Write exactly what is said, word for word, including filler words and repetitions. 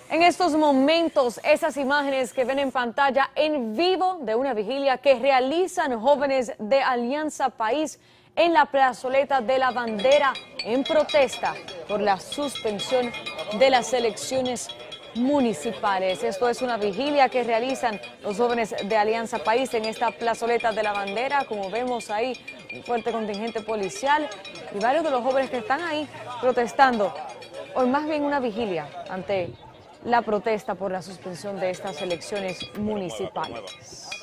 En estos momentos, esas imágenes que ven en pantalla en vivo de una vigilia que realizan jóvenes de Alianza País en la plazoleta de la Bandera en protesta por la suspensión de las elecciones municipales. Esto es una vigilia que realizan los jóvenes de Alianza País en esta plazoleta de la Bandera. Como vemos ahí, un fuerte contingente policial y varios de los jóvenes que están ahí protestando, o más bien una vigilia ante la protesta por la suspensión de estas elecciones municipales.